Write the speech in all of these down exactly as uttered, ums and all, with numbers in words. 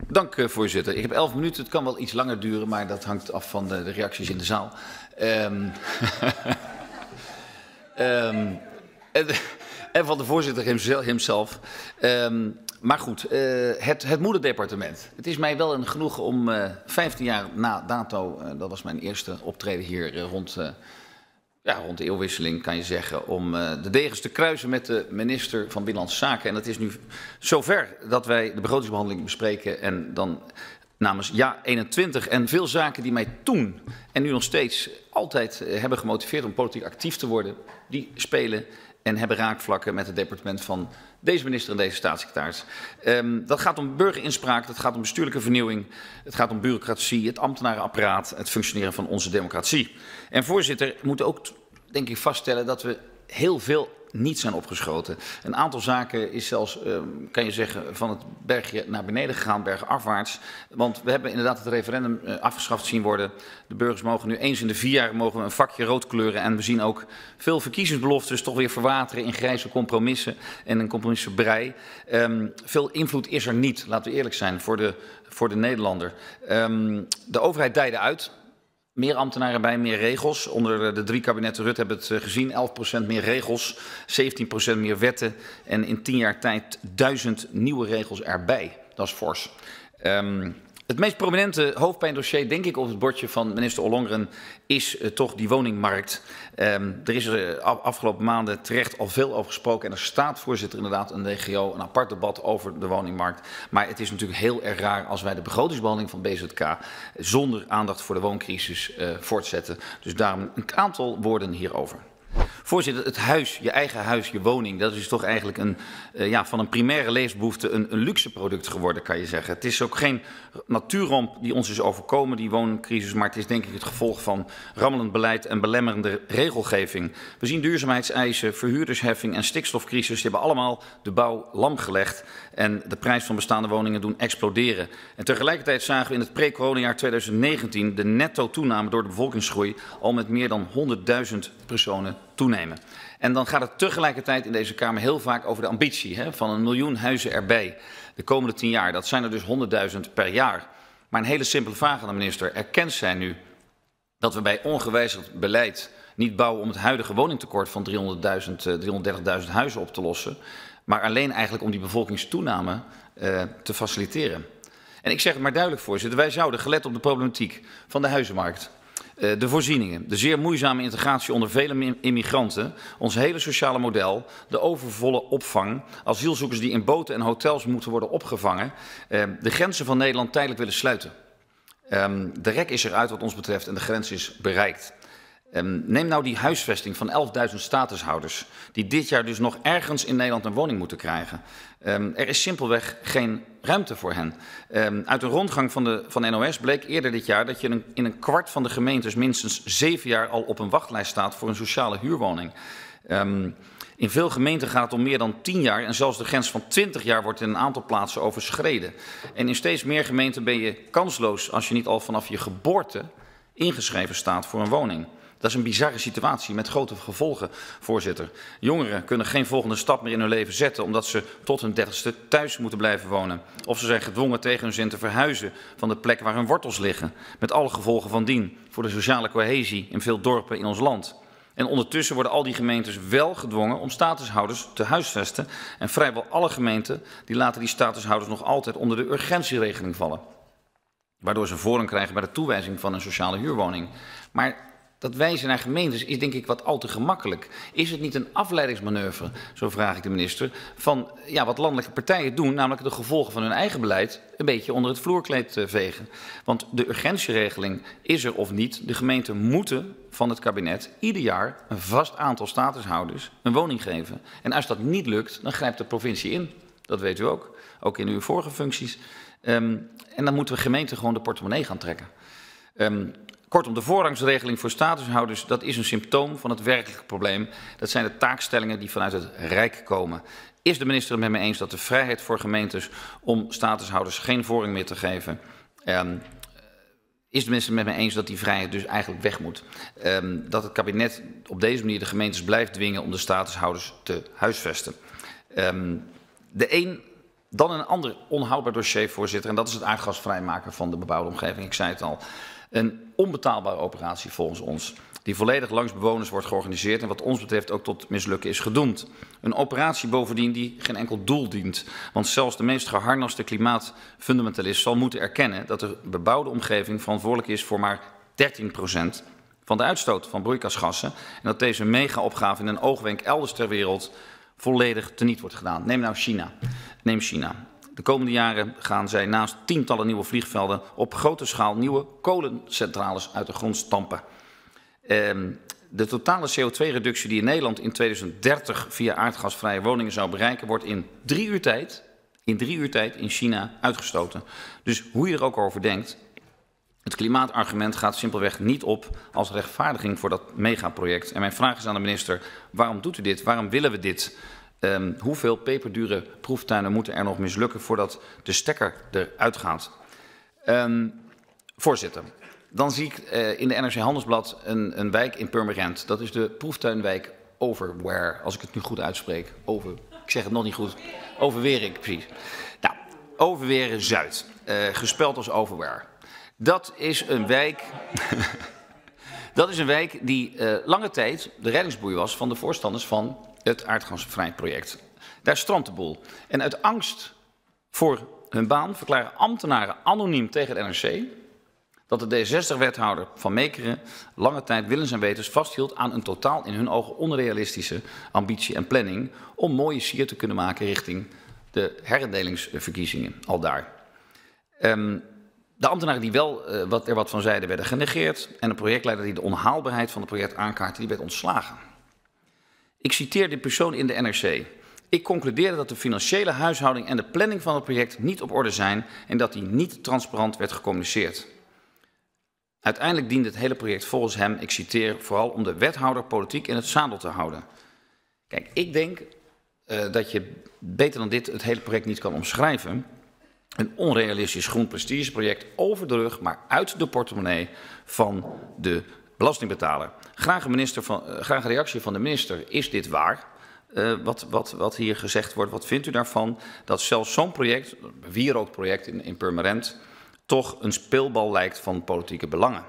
Dank, uh, voorzitter. Ik heb elf minuten. Het kan wel iets langer duren, maar dat hangt af van de, de reacties in de zaal. Um, um, en, en van de voorzitter hemzelf. Um, maar goed, uh, het, het moederdepartement. Het is mij wel een genoegen om uh, vijftien jaar na dato, uh, dat was mijn eerste optreden hier uh, rond, uh, ja, rond de eeuwwisseling, kan je zeggen, om uh, de degens te kruisen met de minister van Binnenlandse Zaken. En het is nu zover dat wij de begrotingsbehandeling bespreken en dan namens Ja eenentwintig en veel zaken die mij toen en nu nog steeds altijd uh, hebben gemotiveerd om politiek actief te worden, die spelen en hebben raakvlakken met het departement van deze minister en deze staatssecretaris. Um, dat gaat om burgerinspraak, dat gaat om bestuurlijke vernieuwing, het gaat om bureaucratie, het ambtenarenapparaat, het functioneren van onze democratie. En voorzitter, we moeten ook, denk ik, vaststellen dat we heel veel niet zijn opgeschoten. Een aantal zaken is zelfs, uh, kan je zeggen, van het bergje naar beneden gegaan, bergafwaarts. Want we hebben inderdaad het referendum uh, afgeschaft zien worden. De burgers mogen nu eens in de vier jaar mogen we een vakje rood kleuren. En we zien ook veel verkiezingsbeloftes toch weer verwateren in grijze compromissen en een compromissenbrei. Um, veel invloed is er niet, laten we eerlijk zijn, voor de, voor de Nederlander. Um, de overheid dijde uit. Meer ambtenaren bij, meer regels. Onder de drie kabinetten Rutte hebben we het gezien. elf procent meer regels, zeventien procent meer wetten. En in tien jaar tijd duizend nieuwe regels erbij. Dat is fors. Um, het meest prominente hoofdpijndossier, denk ik, op het bordje van minister Ollongren is uh, toch die woningmarkt. Um, er is er uh, afgelopen maanden terecht al veel over gesproken. En er staat, voorzitter, inderdaad een D G O, een apart debat over de woningmarkt. Maar het is natuurlijk heel erg raar als wij de begrotingsbehandeling van B Z K zonder aandacht voor de wooncrisis uh, voortzetten. Dus daarom een aantal woorden hierover. Voorzitter, het huis, je eigen huis, je woning, dat is toch eigenlijk een, uh, ja, van een primaire levensbehoefte een, een luxe product geworden, kan je zeggen. Het is ook geen natuurramp die ons is overkomen, die woningcrisis, maar het is denk ik het gevolg van rammelend beleid en belemmerende regelgeving. We zien duurzaamheidseisen, verhuurdersheffing en stikstofcrisis, die hebben allemaal de bouw lam gelegd en de prijs van bestaande woningen doen exploderen. En tegelijkertijd zagen we in het pre-coronajaar twintig negentien de netto toename door de bevolkingsgroei al met meer dan honderdduizend personen toenemen. En dan gaat het tegelijkertijd in deze Kamer heel vaak over de ambitie hè, van een miljoen huizen erbij de komende tien jaar. Dat zijn er dus honderdduizend per jaar. Maar een hele simpele vraag aan de minister. Erkent zij nu dat we bij ongewijzigd beleid niet bouwen om het huidige woningtekort van driehonderdduizend, driehonderddertigduizend huizen op te lossen, maar alleen eigenlijk om die bevolkingstoename uh, te faciliteren? En ik zeg het maar duidelijk, voorzitter, wij zouden, gelet op de problematiek van de huizenmarkt, de voorzieningen, de zeer moeizame integratie onder vele immigranten, ons hele sociale model, de overvolle opvang, asielzoekers die in boten en hotels moeten worden opgevangen, de grenzen van Nederland tijdelijk willen sluiten. De rek is eruit wat ons betreft en de grens is bereikt. Um, neem nou die huisvesting van elfduizend statushouders, die dit jaar dus nog ergens in Nederland een woning moeten krijgen. Um, er is simpelweg geen ruimte voor hen. Um, uit een rondgang van de van N O S bleek eerder dit jaar dat je in een, in een kwart van de gemeentes minstens zeven jaar al op een wachtlijst staat voor een sociale huurwoning. Um, in veel gemeenten gaat het om meer dan tien jaar en zelfs de grens van twintig jaar wordt in een aantal plaatsen overschreden. En in steeds meer gemeenten ben je kansloos als je niet al vanaf je geboorte ingeschreven staat voor een woning. Dat is een bizarre situatie met grote gevolgen, voorzitter. Jongeren kunnen geen volgende stap meer in hun leven zetten omdat ze tot hun dertigste thuis moeten blijven wonen. Of ze zijn gedwongen tegen hun zin te verhuizen van de plek waar hun wortels liggen. Met alle gevolgen van dien voor de sociale cohesie in veel dorpen in ons land. En ondertussen worden al die gemeentes wel gedwongen om statushouders te huisvesten. En vrijwel alle gemeenten die laten die statushouders nog altijd onder de urgentieregeling vallen. Waardoor ze voorrang krijgen bij de toewijzing van een sociale huurwoning. Maar dat wijzen naar gemeentes is denk ik wat al te gemakkelijk. Is het niet een afleidingsmanoeuvre, zo vraag ik de minister, van ja, wat landelijke partijen doen, namelijk de gevolgen van hun eigen beleid een beetje onder het vloerkleed vegen. Want de urgentieregeling is er of niet. De gemeenten moeten van het kabinet ieder jaar een vast aantal statushouders een woning geven. En als dat niet lukt, dan grijpt de provincie in. Dat weet u ook, ook in uw vorige functies. Um, en dan moeten we gemeenten gewoon de portemonnee gaan trekken. Um, Kortom, de voorrangsregeling voor statushouders, dat is een symptoom van het werkelijke probleem. Dat zijn de taakstellingen die vanuit het Rijk komen. Is de minister het met me eens dat de vrijheid voor gemeentes om statushouders geen voorrang meer te geven, um, is de minister het met me eens dat die vrijheid dus eigenlijk weg moet? Um, dat het kabinet op deze manier de gemeentes blijft dwingen om de statushouders te huisvesten. Um, de een Dan een ander onhoudbaar dossier, voorzitter, en dat is het aardgasvrij maken van de bebouwde omgeving. Ik zei het al, een onbetaalbare operatie volgens ons, die volledig langs bewoners wordt georganiseerd en wat ons betreft ook tot mislukken is gedoemd. Een operatie bovendien die geen enkel doel dient, want zelfs de meest geharnaste klimaatfundamentalist zal moeten erkennen dat de bebouwde omgeving verantwoordelijk is voor maar dertien procent van de uitstoot van broeikasgassen en dat deze mega-opgave in een oogwenk elders ter wereld volledig teniet wordt gedaan. Neem nou China. Neem China. De komende jaren gaan zij naast tientallen nieuwe vliegvelden op grote schaal nieuwe kolencentrales uit de grond stampen. Um, de totale C O twee reductie die in Nederland in tweeduizend dertig via aardgasvrije woningen zou bereiken, wordt in drie uur tijd, in drie uur tijd in China uitgestoten. Dus hoe je er ook over denkt, het klimaatargument gaat simpelweg niet op als rechtvaardiging voor dat megaproject. En mijn vraag is aan de minister, waarom doet u dit? Waarom willen we dit? Um, hoeveel peperdure proeftuinen moeten er nog mislukken voordat de stekker eruit gaat? Um, voorzitter, dan zie ik uh, in de N R C Handelsblad een, een wijk in Purmerend. Dat is de proeftuinwijk Overware, als ik het nu goed uitspreek. Over, ik zeg het nog niet goed. Overwerik, precies. Nou, Overweren Zuid, uh, gespeld als Overware. Dat is een wijk, dat is een wijk die uh, lange tijd de reddingsboei was van de voorstanders van het aardgasvrij project. Daar strandt de boel. En uit angst voor hun baan verklaren ambtenaren anoniem tegen het N R C dat de D zestig-wethouder van Mekeren lange tijd willens en wetens vasthield aan een totaal in hun ogen onrealistische ambitie en planning om mooie sier te kunnen maken richting de herindelingsverkiezingen aldaar. Um, De ambtenaren die wel uh, wat, er wat van zeiden werden genegeerd en de projectleider die de onhaalbaarheid van het project aankaartte, die werd ontslagen. Ik citeer de persoon in de N R C. Ik concludeerde dat de financiële huishouding en de planning van het project niet op orde zijn en dat die niet transparant werd gecommuniceerd. Uiteindelijk diende het hele project volgens hem, ik citeer, vooral om de wethouder politiek in het zadel te houden. Kijk, ik denk uh, dat je beter dan dit het hele project niet kan omschrijven. Een onrealistisch groen prestigeproject over de rug, maar uit de portemonnee van de belastingbetaler. Graag een, minister van, uh, graag een reactie van de minister. Is dit waar? Uh, wat, wat, wat hier gezegd wordt, wat vindt u daarvan? Dat zelfs zo'n project, een wierookproject in, in Purmerend, toch een speelbal lijkt van politieke belangen.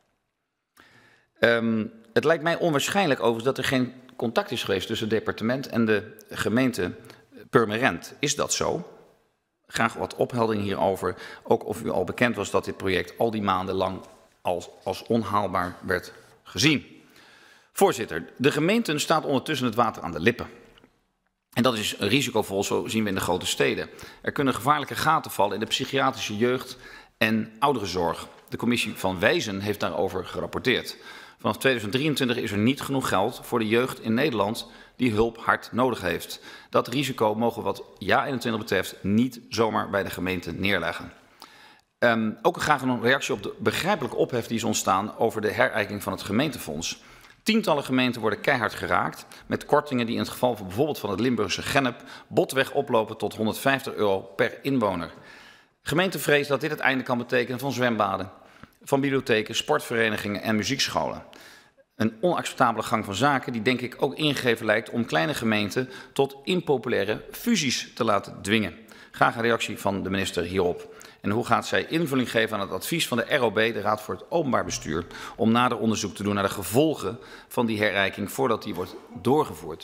Um, het lijkt mij onwaarschijnlijk overigens dat er geen contact is geweest tussen het departement en de gemeente Purmerend. Is dat zo? Graag wat opheldering hierover. Ook of u al bekend was dat dit project al die maanden lang als, als onhaalbaar werd gezien. Voorzitter, de gemeenten staat ondertussen het water aan de lippen. En dat is risicovol, zo zien we in de grote steden. Er kunnen gevaarlijke gaten vallen in de psychiatrische jeugd- en ouderenzorg. De commissie van Wijzen heeft daarover gerapporteerd. Vanaf tweeduizend drieëntwintig is er niet genoeg geld voor de jeugd in Nederland die hulp hard nodig heeft. Dat risico mogen wat Ja eenentwintig betreft niet zomaar bij de gemeente neerleggen. Um, ook graag een reactie op de begrijpelijke ophef die is ontstaan over de herijking van het gemeentefonds. Tientallen gemeenten worden keihard geraakt met kortingen die in het geval van bijvoorbeeld van het Limburgse Gennep botweg oplopen tot honderdvijftig euro per inwoner. Gemeente vreest dat dit het einde kan betekenen van zwembaden, van bibliotheken, sportverenigingen en muziekscholen. Een onacceptabele gang van zaken die denk ik ook ingegeven lijkt om kleine gemeenten tot impopulaire fusies te laten dwingen. Graag een reactie van de minister hierop. En hoe gaat zij invulling geven aan het advies van de R O B, de Raad voor het Openbaar Bestuur, om nader onderzoek te doen naar de gevolgen van die herijking voordat die wordt doorgevoerd.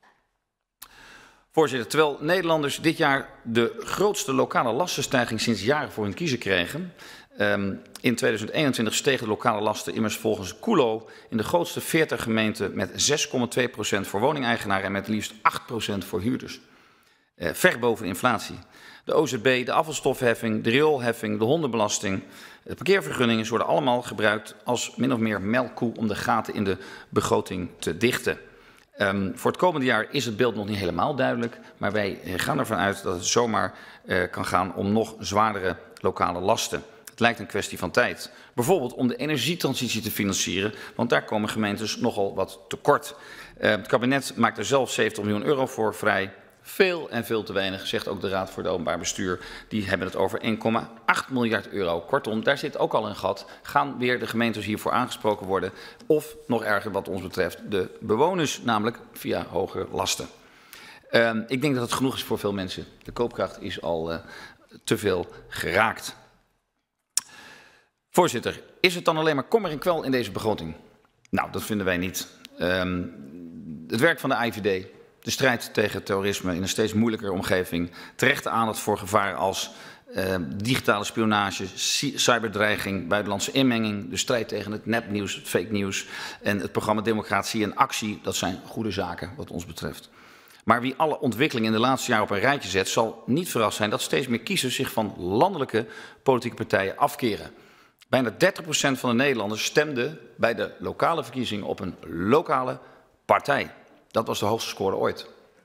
Voorzitter, terwijl Nederlanders dit jaar de grootste lokale lastenstijging sinds jaren voor hun kiezen kregen, Um, in tweeduizend eenentwintig stegen de lokale lasten immers volgens Kulo in de grootste veertig gemeenten met zes komma twee procent voor woningeigenaren en met liefst acht procent voor huurders. Uh, ver boven de inflatie. De O Z B, de afvalstofheffing, de rioolheffing, de hondenbelasting, de parkeervergunningen worden allemaal gebruikt als min of meer melkkoe om de gaten in de begroting te dichten. Um, voor het komende jaar is het beeld nog niet helemaal duidelijk, maar wij gaan ervan uit dat het zomaar uh, kan gaan om nog zwaardere lokale lasten. Het lijkt een kwestie van tijd. Bijvoorbeeld om de energietransitie te financieren, want daar komen gemeentes nogal wat tekort. Uh, het kabinet maakt er zelf zeventig miljoen euro voor vrij. Veel en veel te weinig, zegt ook de Raad voor het Openbaar Bestuur. Die hebben het over één komma acht miljard euro. Kortom, daar zit ook al een gat. Gaan weer de gemeentes hiervoor aangesproken worden? Of, nog erger wat ons betreft, de bewoners, namelijk via hogere lasten. Uh, ik denk dat het genoeg is voor veel mensen. De koopkracht is al uh, te veel geraakt. Voorzitter, is het dan alleen maar kommer en kwel in deze begroting? Nou, dat vinden wij niet. Um, het werk van de I V D, de strijd tegen terrorisme in een steeds moeilijker omgeving, terechte aandacht voor gevaren als uh, digitale spionage, cyberdreiging, buitenlandse inmenging, de strijd tegen het nepnieuws, het fake nieuws en het programma Democratie en Actie, dat zijn goede zaken wat ons betreft. Maar wie alle ontwikkelingen in de laatste jaren op een rijtje zet, zal niet verrast zijn dat steeds meer kiezers zich van landelijke politieke partijen afkeren. Bijna dertig procent van de Nederlanders stemde bij de lokale verkiezingen op een lokale partij. Dat was de hoogste score ooit.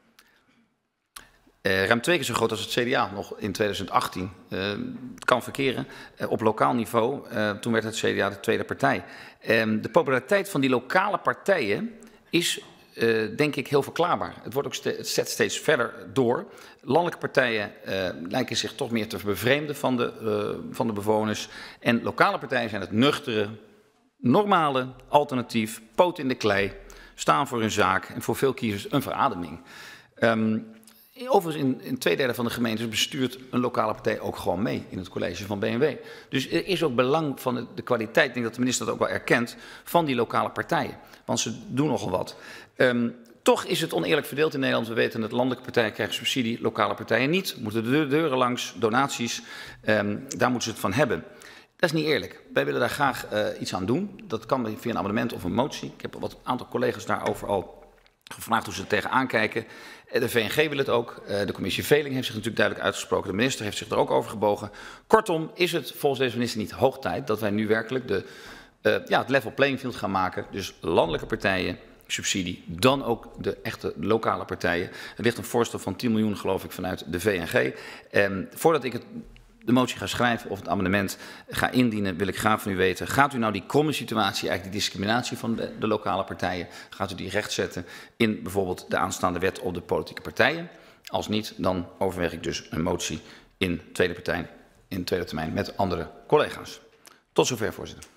Uh, ruim twee keer zo groot als het C D A nog in tweeduizend achttien. Uh, het kan verkeren. Uh, op lokaal niveau, uh, toen werd het C D A de tweede partij. Uh, de populariteit van die lokale partijen is, uh, denk ik, heel verklaarbaar. Het, wordt ook ste het zet steeds verder door. Landelijke partijen uh, lijken zich toch meer te bevreemden van de, uh, van de bewoners. En lokale partijen zijn het nuchtere, normale alternatief, poot in de klei, staan voor hun zaak en voor veel kiezers een verademing. Um, Overigens, in, in twee derde van de gemeentes bestuurt een lokale partij ook gewoon mee in het college van B N W. Dus er is ook belang van de, de kwaliteit, ik denk dat de minister dat ook wel erkent, van die lokale partijen. Want ze doen nogal wat. Um, toch is het oneerlijk verdeeld in Nederland. We weten dat landelijke partijen krijgen subsidie, lokale partijen niet. Moeten de deuren langs, donaties, um, daar moeten ze het van hebben. Dat is niet eerlijk. Wij willen daar graag uh, iets aan doen. Dat kan via een amendement of een motie. Ik heb wat aantal collega's daarover al gevraagd hoe ze er tegenaan kijken. De V N G wil het ook. De commissie Veling heeft zich natuurlijk duidelijk uitgesproken. De minister heeft zich er ook over gebogen. Kortom, is het volgens deze minister niet hoog tijd dat wij nu werkelijk de, uh, ja, het level playing field gaan maken. Dus landelijke partijen, subsidie, dan ook de echte lokale partijen. Er ligt een voorstel van tien miljoen, geloof ik, vanuit de V N G. Um, voordat ik het de motie ga schrijven of het amendement ga indienen, wil ik graag van u weten, gaat u nou die kromme situatie, eigenlijk die discriminatie van de, de lokale partijen, gaat u die rechtzetten in bijvoorbeeld de aanstaande wet op de politieke partijen? Als niet, dan overweeg ik dus een motie in tweede, partij, in tweede termijn met andere collega's. Tot zover, voorzitter.